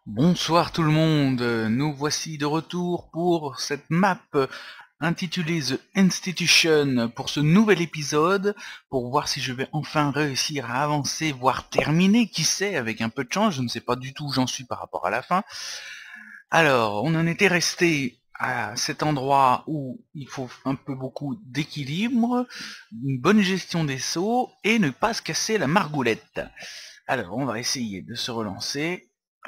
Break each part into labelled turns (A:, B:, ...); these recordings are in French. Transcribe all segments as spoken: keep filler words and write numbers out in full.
A: Bonsoir tout le monde, nous voici de retour pour cette map intitulée The Institution pour ce nouvel épisode, pour voir si je vais enfin réussir à avancer, voire terminer, qui sait, avec un peu de chance, je ne sais pas du tout où j'en suis par rapport à la fin. Alors, on en était resté à cet endroit où il faut un peu beaucoup d'équilibre, une bonne gestion des sauts et ne pas se casser la margoulette. Alors, on va essayer de se relancer.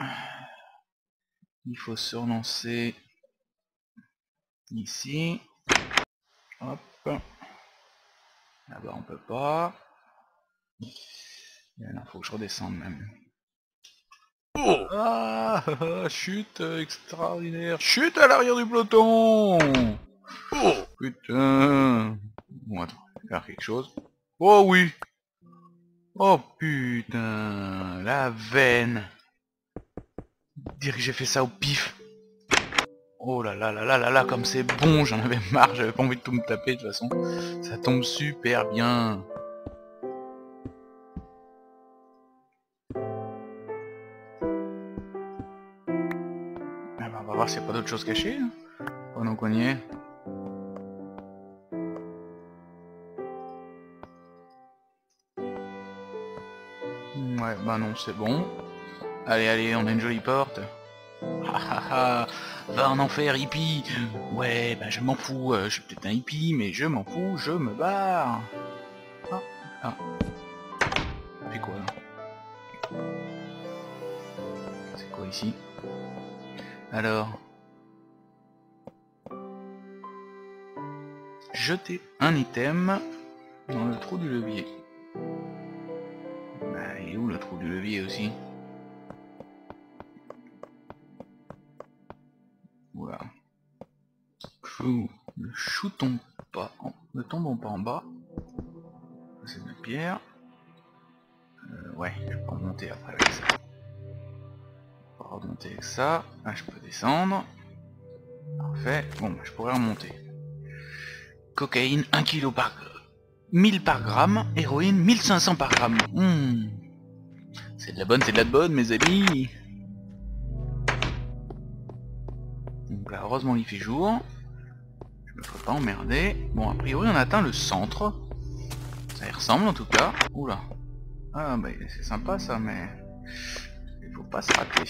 A: Il faut se relancer ici. Hop. Là-bas on peut pas. Et là, faut que je redescende même. Oh ah, chute extraordinaire. Chute à l'arrière du peloton. Oh putain. Bon attends, je vais faire quelque chose. Oh oui. Oh putain. La veine. Dire que j'ai fait ça au pif. Oh là là là là là là, comme c'est bon, j'en avais marre, j'avais pas envie de tout me taper de toute façon. Ça tombe super bien. Ah bah, on va voir s'il n'y a pas d'autre chose cachée. Hein. Pendant qu'on y est. Ouais, bah non, c'est bon. Allez, allez, on a une jolie porte. Ha ha ha, va en enfer, hippie. Ouais, bah je m'en fous, euh, je suis peut-être un hippie, mais je m'en fous, je me barre. Ah, ah. Ça fait quoi là? C'est quoi ici? Alors, jeter un item dans le trou du levier. Bah, il est où le trou du levier aussi? Voilà. Fou, ne shootons pas, en... ne tombons pas en bas. C'est de la pierre. Euh, ouais, je peux remonter après avec ça. Je peux remonter avec ça. Ah, je peux descendre. Parfait. Bon, bah, je pourrais remonter. Cocaïne, un kilo par... mille par gramme. Héroïne, mille cinq cents par gramme. Mmh. C'est de la bonne, c'est de la bonne, mes amis. Donc là, heureusement, il fait jour. Je me ferai pas emmerder. Bon, a priori, on a atteint le centre. Ça y ressemble, en tout cas. Oula. Ah, bah, c'est sympa, ça, mais... il faut pas se rater.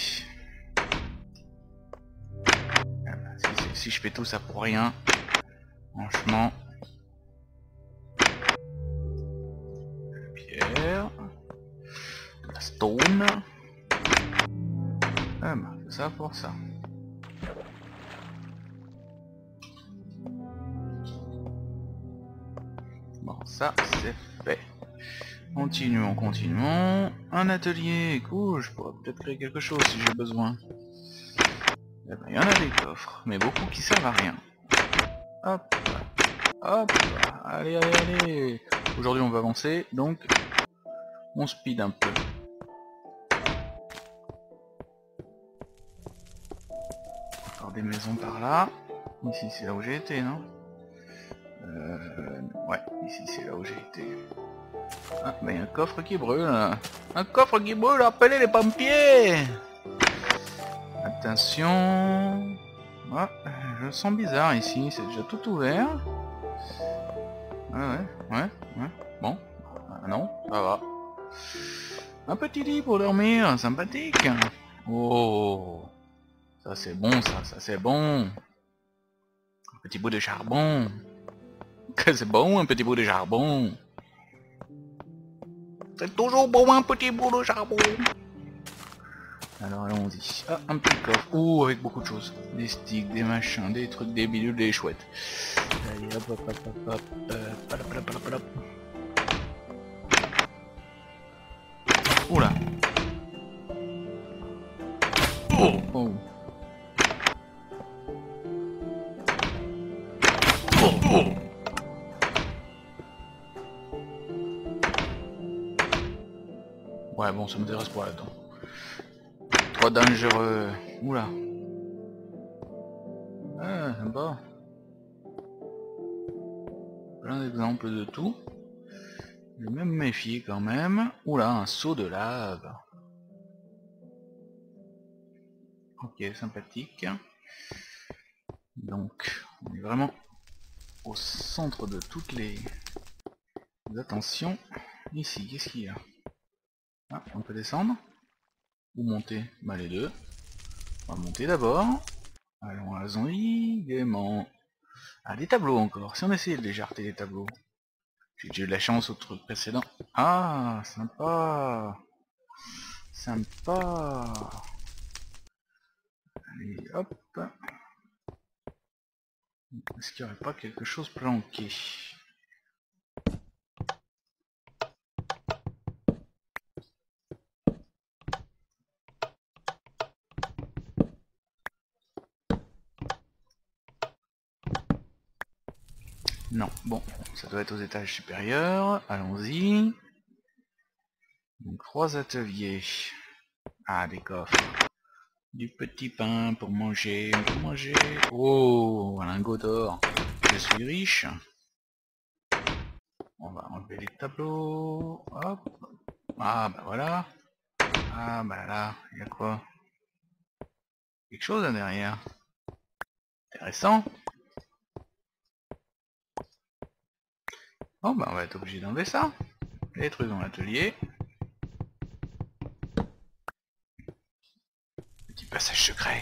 A: Ah bah, si, si, si je fais tout ça pour rien, franchement... Pierre... La stone... Ah bah, c'est ça pour ça. Bon, ça, c'est fait. Continuons, continuons. Un atelier, cool, je pourrais peut-être créer quelque chose si j'ai besoin. Eh ben, il y en a des coffres, mais beaucoup qui servent à rien. Hop, hop, allez, allez, allez. Aujourd'hui, on va avancer, donc on speed un peu. Encore des maisons par là. Ici, c'est là où j'ai été, non? Euh... Ouais, ici, c'est là où j'ai été. Ah, bah, il y a un coffre qui brûle. Un coffre qui brûle, appelez les pompiers! Attention... Ah, je le sens bizarre ici, c'est déjà tout ouvert. Ouais, ouais, ouais, ouais. Bon, ah, non, ça va. Un petit lit pour dormir, sympathique. Oh, ça c'est bon, ça, ça c'est bon. Un petit bout de charbon. Que c'est bon, un petit bout de charbon. C'est toujours bon, un petit bout de charbon. Alors allons-y. Ah, un petit coffre. Oh, avec beaucoup de choses. Des sticks, des machins, des trucs, des bidules, des chouettes. Allez, hop, hop, hop, hop, hop. Euh, palap, palap, palap, palap. Oula. Oh, oh. Oh, oh. Ouais, bon, ça m'intéresse pas là-dedans. Trop dangereux. Oula. Ah, sympa. Plein d'exemples de tout. Je vais même me méfier quand même. Oula, un seau de lave. Ok, sympathique. Donc, on est vraiment au centre de toutes les attentions. Ici, qu'est-ce qu'il y a? Ah, on peut descendre? Ou monter? Bah les deux. On va monter d'abord. Allons, allons-y, gaiement. Ah, des tableaux encore. Si on essayait de les jarter les tableaux. J'ai eu de la chance au truc précédent. Ah, sympa. Sympa. Allez, hop. Est-ce qu'il n'y aurait pas quelque chose planqué? Non, bon, ça doit être aux étages supérieurs. Allons-y. Donc, trois ateliers. Ah, des coffres. Du petit pain pour manger, pour manger. Oh, un lingot d'or. Je suis riche. On va enlever les tableaux. Hop. Ah, bah voilà. Ah, bah là, il y a quoi? Quelque chose là derrière. Intéressant. Bon, bah on va être obligé d'enlever ça. Les trucs dans l'atelier. Petit passage secret.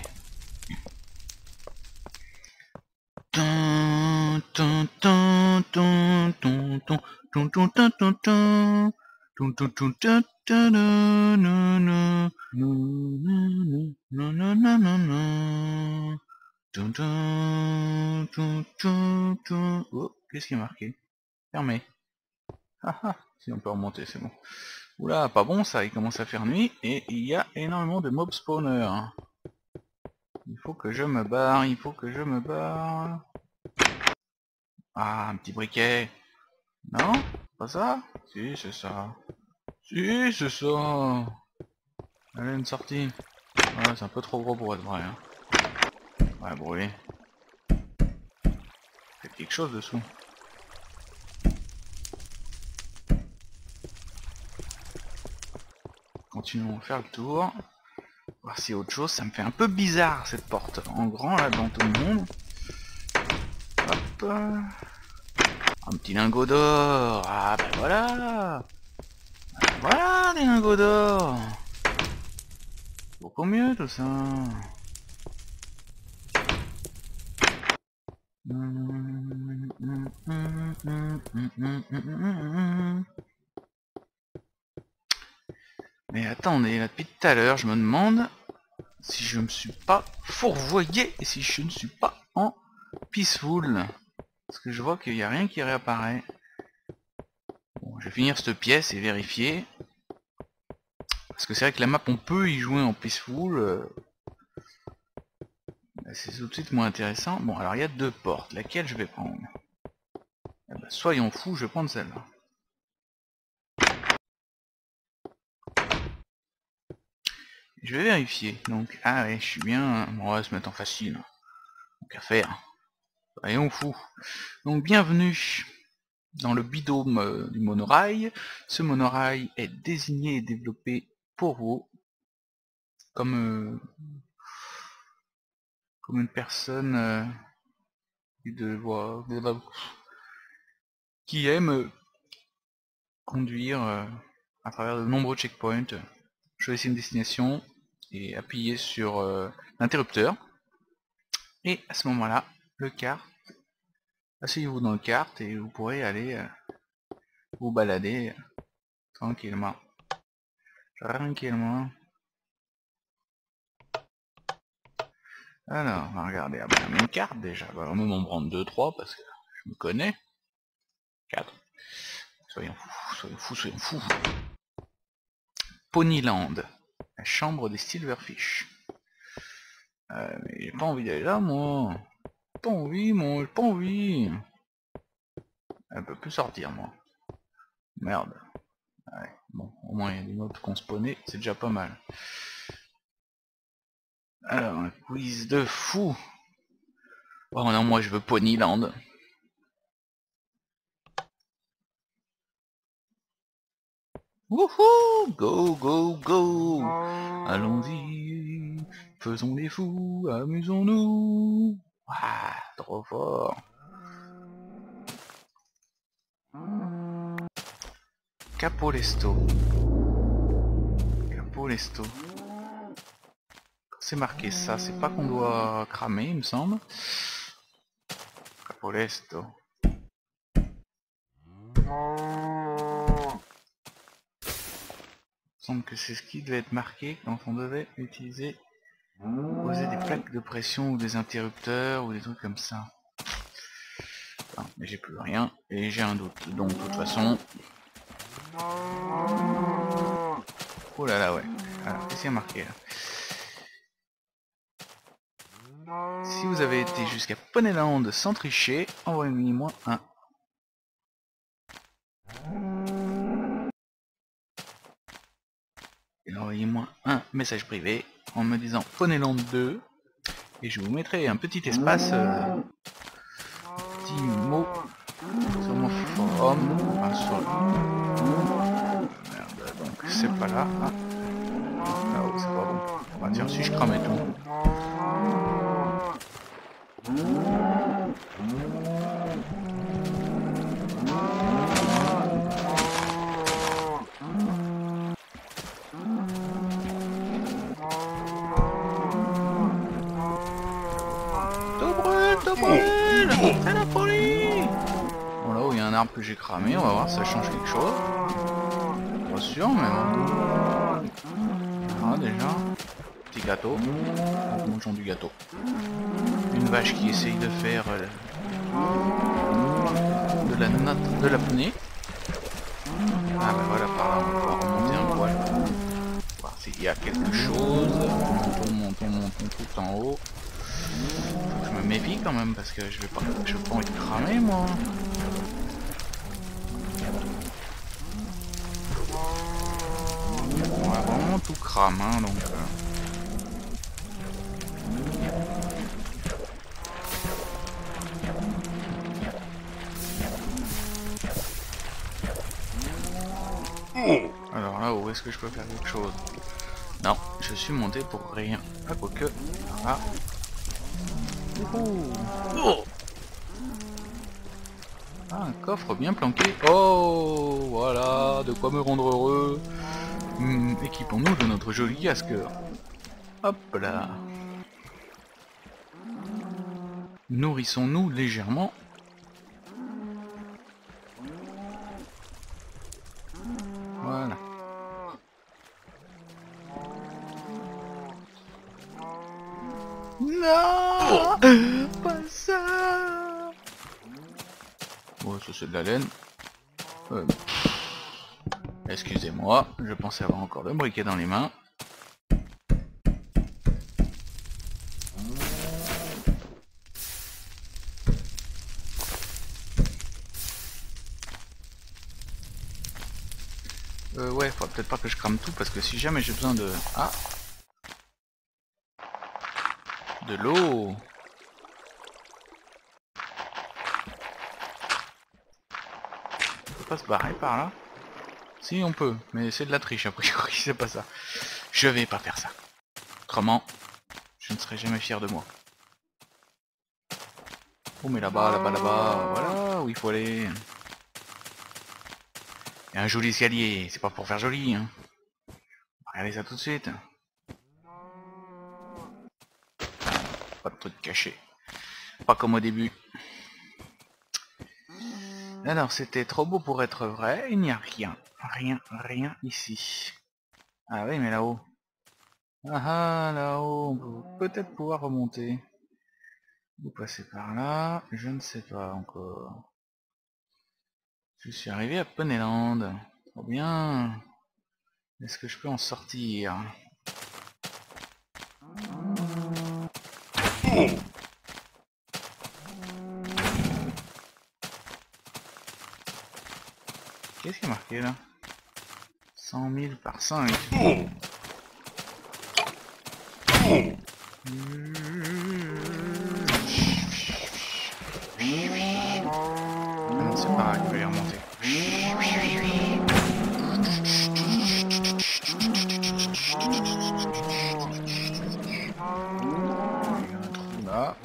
A: Oh, qu'est-ce qui est marqué? Fermé. Ah ah, si on peut remonter, c'est bon. Oula, pas bon ça, il commence à faire nuit et il y a énormément de mob spawners. Il faut que je me barre, il faut que je me barre. Ah, un petit briquet. Non? Pas ça? Si, c'est ça. Si, c'est ça. Allez, une sortie. Ouais, c'est un peu trop gros pour être vrai. Hein. Ouais, brûler. Faites quelque chose dessous. Continuons à faire le tour. Voir s'il y a autre chose. Ça me fait un peu bizarre cette porte. En grand là devant tout le monde. Hop. Un petit lingot d'or. Ah bah voilà. Bah, voilà des lingots d'or. Beaucoup mieux tout ça. Mais attendez, là depuis tout à l'heure, je me demande si je me suis pas fourvoyé et si je ne suis pas en peaceful. Parce que je vois qu'il n'y a rien qui réapparaît. Bon, je vais finir cette pièce et vérifier. Parce que c'est vrai que la map, on peut y jouer en peaceful. Euh... C'est tout de suite moins intéressant. Bon, alors il y a deux portes. Laquelle je vais prendre? Eh ben, soyons fous, je vais prendre celle-là. Je vais vérifier. Donc, ah ouais, je suis bien. Bon, on va se mettre en facile. Donc à faire. Soyons fous. Donc bienvenue dans le bidôme euh, du monorail. Ce monorail est désigné et développé pour vous comme euh, comme une personne euh, de, voilà, de, qui aime euh, conduire euh, à travers de nombreux checkpoints, choisir une destination et appuyer sur euh, l'interrupteur. Et à ce moment-là, le kart, asseyez-vous dans le kart et vous pourrez aller euh, vous balader euh, tranquillement. Tranquillement. Alors, on va regarder. Ah bah, une carte déjà. Bah, on va m'en prendre deux trois parce que je me connais. quatre. Soyons fous, soyons fous, soyons fous. Ponyland. La chambre des Silverfish. Euh, mais j'ai pas envie d'aller là, moi. J'ai pas envie, moi. J'ai pas envie. Elle peut plus sortir, moi. Merde. Ouais. Bon, au moins il y a des mobs qu'on spawnait, c'est déjà pas mal. Alors, un quiz de fou. Oh non, moi je veux Ponyland. Wouhou! Go, go, go! Allons-y! Faisons les fous, amusons-nous. Ah, trop fort. Capolesto. Capolesto. C'est marqué ça, c'est pas qu'on doit cramer, il me semble. Capolesto. Il me semble que c'est ce qui devait être marqué quand on devait utiliser, poser des plaques de pression ou des interrupteurs ou des trucs comme ça. Non, mais j'ai plus rien et j'ai un doute. Donc de toute façon. Oh là là, ouais. Alors, qu'est-ce qu'il y a marqué là? Si vous avez été jusqu'à Ponyland sans tricher, envoyez-moi un. Et envoyez-moi un message privé en me disant Ponyland deux et je vous mettrai un petit espace, euh, petit mot sur mon forum. Enfin, sur... Merde, donc c'est pas là. Ah. Là-haut, c'est pas bon. Bah tiens, si je cramais tout. Tout brûle, tout brûle. C'est la folie. Bon, là où il y a un arbre que j'ai cramé, on va voir si ça change quelque chose. Pas sûr, mais bon. Ah, déjà. Petit gâteau. Mangeons du gâteau. Une vache qui essaye de faire euh, de la natte de l'apnée. Ah ben voilà, par là on va remonter un poil. Voir s'il y a quelque chose. Montons, montons, montons tout en haut. Faut que je me méfie quand même parce que je vais pas, je vais pas envie de cramer moi. On va vraiment tout cramer hein, donc. Euh... Alors là, où est-ce que je peux faire quelque chose? Non, je suis monté pour rien. Ah, quoique. Ah. Oh. Ah, un coffre bien planqué. Oh, voilà, de quoi me rendre heureux. Hum, équipons-nous de notre joli casque. Hop là. Nourrissons-nous légèrement. Voilà. Non, oh. Pas ça. Bon, ça c'est de la laine. Euh, Excusez-moi, je pensais avoir encore le briquet dans les mains. Euh, ouais, faudra peut-être pas que je crame tout parce que si jamais j'ai besoin de... Ah, de l'eau. On peut pas se barrer par là? Si on peut, mais c'est de la triche a priori, c'est pas ça. Je vais pas faire ça. Autrement, je ne serai jamais fier de moi. Oh mais là-bas, là-bas, là-bas, voilà où il faut aller. Il y a un joli escalier, c'est pas pour faire joli, hein. Regardez ça tout de suite. Pas de truc caché. Pas comme au début. Alors c'était trop beau pour être vrai, il n'y a rien. Rien, rien ici. Ah oui mais là-haut. Ah ah, là-haut, on peut peut-être pouvoir remonter. Vous passez par là, je ne sais pas encore. Je suis arrivé à Ponyland. Trop bien. Est-ce que je peux en sortir? Oh. Qu'est-ce qui est marqué là? cent mille par cinq. Oh. Oh. Ah non, c'est pareil, je vais les remonter. Il y a un trou là.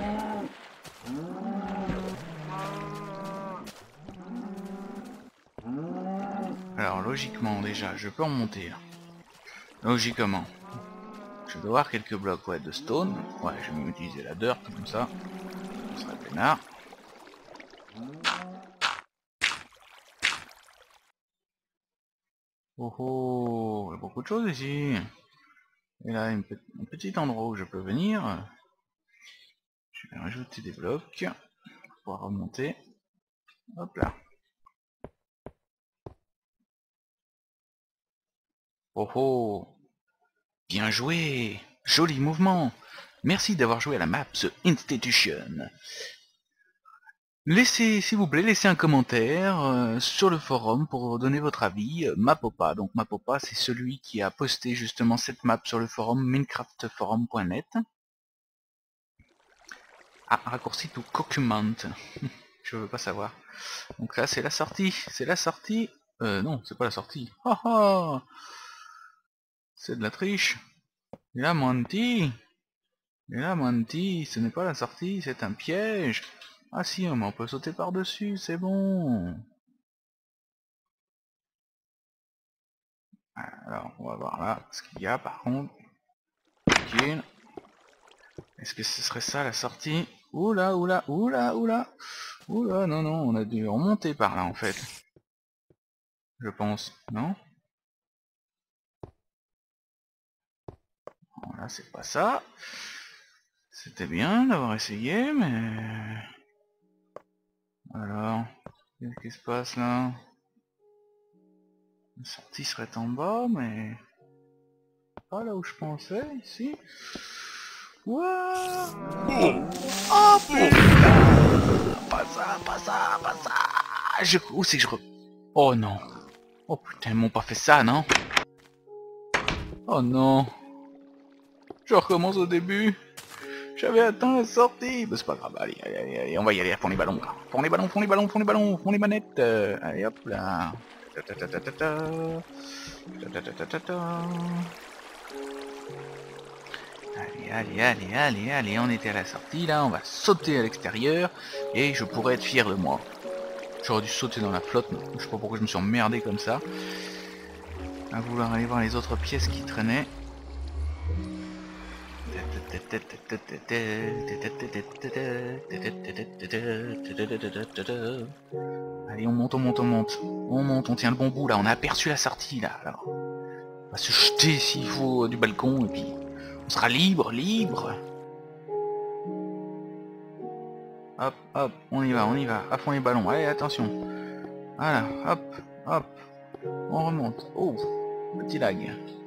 A: Alors logiquement déjà, je peux remonter là. Logiquement. Je dois avoir quelques blocs ouais, de stone. Ouais, je vais utiliser la dirt comme ça. Ce serait peinard. Oh oh, il y a beaucoup de choses ici. Et là, une pe un petit endroit où je peux venir. Je vais rajouter des blocs pour pouvoir remonter. Hop là. Oh oh, bien joué. Joli mouvement. Merci d'avoir joué à la map The Institution. Laissez, s'il vous plaît, laissez un commentaire euh, sur le forum pour donner votre avis. Euh, Mapopa, donc Mapopa, c'est celui qui a posté justement cette map sur le forum minecraft forum point net. Ah, raccourci to document. Je veux pas savoir. Donc là, c'est la sortie. C'est la sortie. Euh, non, c'est pas la sortie. Oh oh, c'est de la triche. Et là, Monty. Et là, Monty, ce n'est pas la sortie, c'est un piège. Ah si, mais on peut sauter par-dessus, c'est bon. Alors, on va voir là ce qu'il y a par contre. Okay. Est-ce que ce serait ça la sortie? Oula, oula, oula, oula. Oula, non, non, on a dû remonter par là en fait. Je pense, non? Bon, là, c'est pas ça. C'était bien d'avoir essayé, mais... Alors, qu'est-ce qui se passe là? La sortie serait en bas, mais... pas là où je pensais, ici. Wouah! Oh putain! Pas ça, pas ça, pas ça! Je... Où c'est que je... Re... Oh non! Oh putain, ils m'ont pas fait ça, non? Oh non! Je recommence au début! J'avais atteint la sortie! Bah, c'est pas grave, allez, allez, allez, allez, on va y aller, fond les ballons, là. Fond les ballons, fond les ballons, fond les ballons, fond les manettes! Euh, allez hop là! Ta ta ta ta ta ta. Ta ta ta ta ta ta. Allez, allez, allez, allez, allez, on était à la sortie là, on va sauter à l'extérieur et je pourrais être fier de moi. J'aurais dû sauter dans la flotte, je sais pas pourquoi je me suis emmerdé comme ça. À vouloir aller voir les autres pièces qui traînaient. Allez, on monte, on monte, on monte. On monte, on tient le bon bout là, on a aperçu la sortie là. Alors, on va se jeter s'il faut du balcon et puis on sera libre, libre. Hop, hop, on y va, on y va, à fond les ballons, allez, attention. Voilà, hop, hop, on remonte. Oh, petit lag.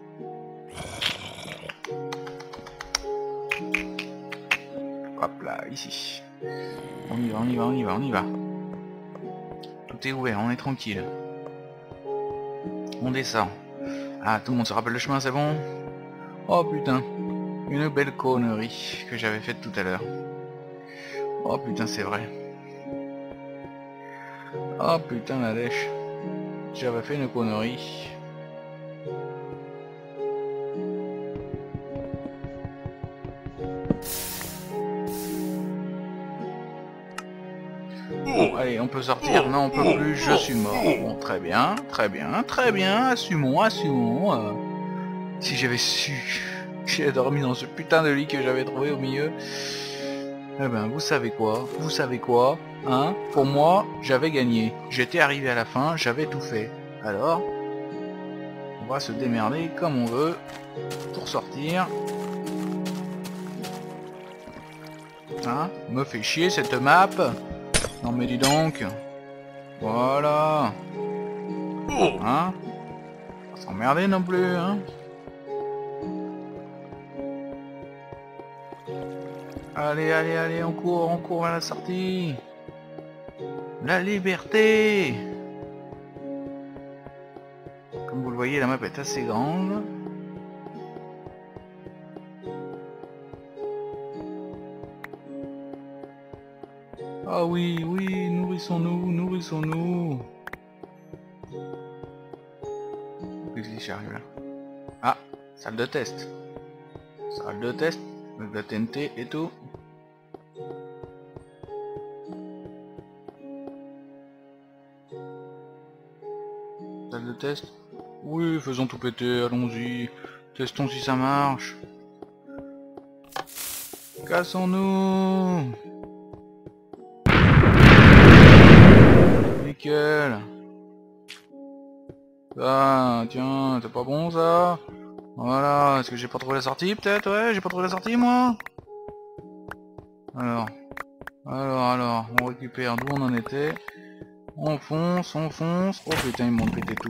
A: Hop là, ici. On y va, on y va, on y va, on y va. Tout est ouvert, on est tranquille. On descend. Ah, tout le monde se rappelle le chemin, c'est bon? Oh putain, une belle connerie que j'avais faite tout à l'heure. Oh putain, c'est vrai. Oh putain, la lèche. J'avais fait une connerie. Bon, allez, on peut sortir. Non, on peut plus, je suis mort. Bon, très bien, très bien, très bien. Assumons, assumons. Euh, si j'avais su que j'ai dormi dans ce putain de lit que j'avais trouvé au milieu. Eh ben, vous savez quoi? Vous savez quoi? Hein? Pour moi, j'avais gagné. J'étais arrivé à la fin, j'avais tout fait. Alors, on va se démerder comme on veut pour sortir. Hein? Me fait chier cette map. Non mais dis donc. Voilà. Hein? Pas s'emmerder non plus, hein? Allez, allez, allez, on court, on court à la sortie. La liberté. Comme vous le voyez, la map est assez grande. Ah oui, oui, nourrissons-nous, nourrissons-nous. Qu'est-ce qui j'arrive là? Ah, salle de test. Salle de test. Avec la T N T et tout. Salle de test. Oui, faisons tout péter, allons-y. Testons si ça marche. Cassons-nous. Nickel. Ah, tiens, c'est pas bon ça. Voilà, est-ce que j'ai pas trouvé la sortie peut-être? Ouais, j'ai pas trouvé la sortie moi. Alors, alors, alors, on récupère d'où on en était. On fonce, on fonce. Oh putain, ils m'ont pété tout.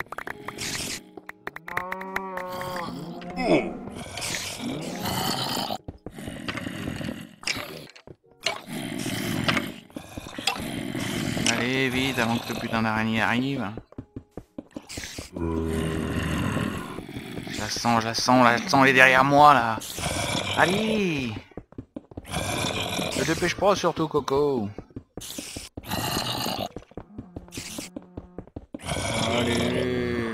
A: Allez, vite, avant que ce putain d'araignée arrive. Je la sens, je la sens, je la sens, elle est derrière moi là. Allez! Ne dépêche pas surtout, Coco. Allez.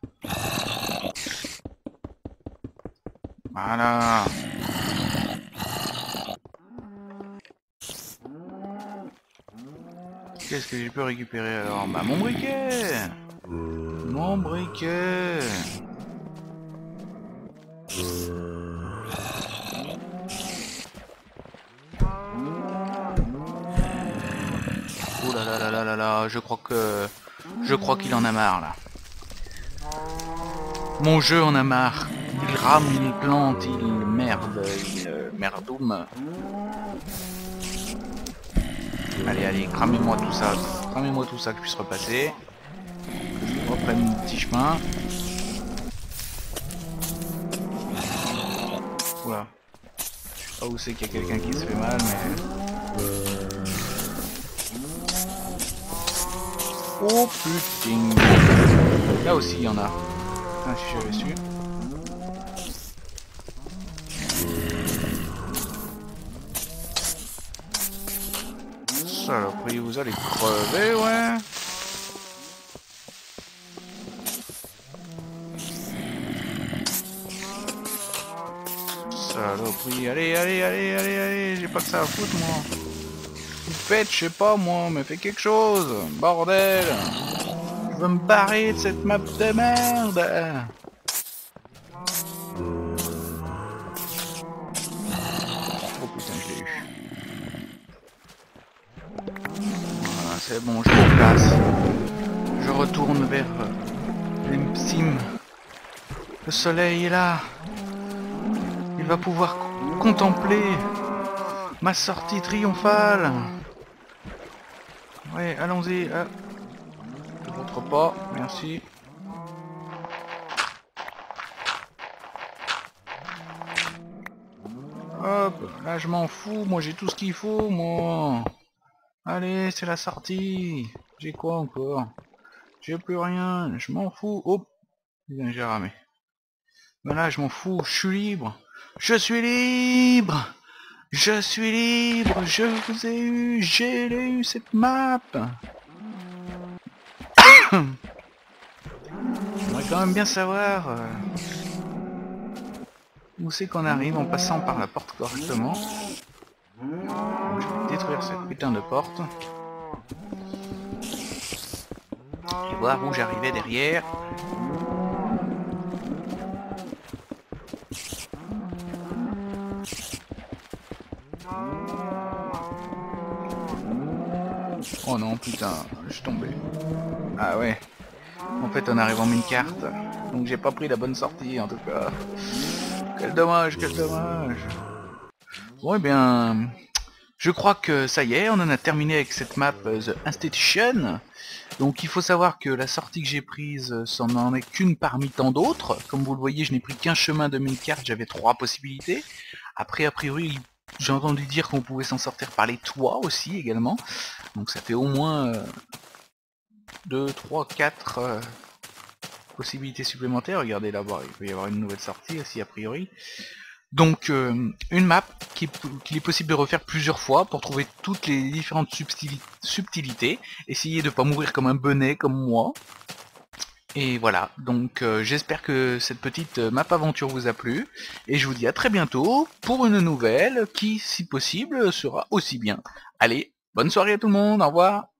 A: Voilà. Qu'est-ce que j'ai pu récupérer alors? Bah mon briquet. Mon briquet. Oh là là là là là là, je crois que... Je crois qu'il en a marre là. Mon jeu en a marre. Il rame, il plante, il merde, il euh, merdoum. Allez, allez, cramez-moi tout ça. Cramez-moi tout ça que je puisse repasser. Que je reprenne mon petit chemin. Oula. Je sais pas où c'est qu'il y a quelqu'un qui se fait mal, mais... Oh putain. Là aussi il y en a. Ah, si j'avais su. Saloperie, vous allez crever, ouais. Saloperie, allez, allez, allez, allez, allez, j'ai pas que ça à foutre, moi. Vous faites, je sais pas, moi, mais fais quelque chose, bordel. Je veux me barrer de cette map de merde. Oh putain, je l'ai eu. Voilà, c'est bon, je me place. Je retourne vers les Mpsim. Le soleil est là. Il va pouvoir contempler ma sortie triomphale. Ouais, allons-y. Ah. Je ne rentre pas, merci. Hop, là je m'en fous, moi j'ai tout ce qu'il faut, moi. Allez, c'est la sortie. J'ai quoi encore? J'ai plus rien, je m'en fous. Oh, bien j'ai ramé. Voilà, je m'en fous, je suis libre. Je suis libre. Je suis libre, je vous ai eu, j'ai eu cette map. J'aimerais quand même bien savoir euh, où c'est qu'on arrive en passant par la porte correctement. Donc, je vais détruire cette putain de porte. Et voir où j'arrivais derrière. Oh non, putain, je suis tombé. Ah ouais. En fait, on arrive en mine-carte. Donc j'ai pas pris la bonne sortie, en tout cas. Quel dommage, quel dommage. Bon, eh bien... Je crois que ça y est, on en a terminé avec cette map uh, The Institution. Donc il faut savoir que la sortie que j'ai prise, ça n'en est qu'une parmi tant d'autres. Comme vous le voyez, je n'ai pris qu'un chemin de mine-carte, j'avais trois possibilités. Après, a priori, j'ai entendu dire qu'on pouvait s'en sortir par les toits aussi, également. Donc ça fait au moins euh, deux, trois, quatre euh, possibilités supplémentaires. Regardez là-bas, il peut y avoir une nouvelle sortie aussi, a priori. Donc euh, une map qu'il qui est possible de refaire plusieurs fois pour trouver toutes les différentes subtili subtilités, essayer de pas mourir comme un benet comme moi, Et voilà, donc euh, j'espère que cette petite euh, map aventure vous a plu, et je vous dis à très bientôt pour une nouvelle qui, si possible, sera aussi bien. Allez, bonne soirée à tout le monde, au revoir.